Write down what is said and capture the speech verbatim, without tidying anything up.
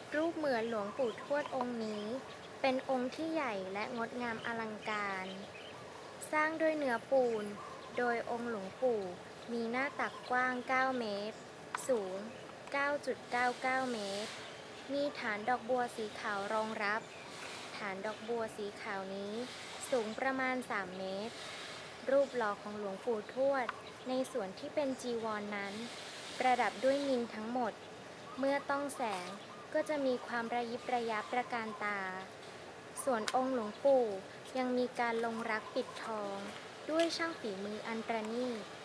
รูปเหมือนหลวงปู่ทวดองค์นี้เป็นองค์ที่ใหญ่และงดงามอลังการ สร้างด้วยเนื้อปูน โดยองค์หลวงปู่มีหน้าตักกว้าง เก้า เมตร สูง เก้าจุดเก้าเก้า เมตร มีฐานดอกบัวสีขาวรองรับ ฐานดอกบัวสีขาวนี้สูงประมาณ สาม เมตร รูปหล่อของหลวงปู่ทวดในส่วนที่เป็นจีวรนนั้น ประดับด้วยนิลทั้งหมด เมื่อต้องแสงก็จะมีความระยิบระยับตระการตา ส่วนองค์หลวงปู่ยังมีการลงรักปิดทองด้วยช่างฝีมืออันประณีต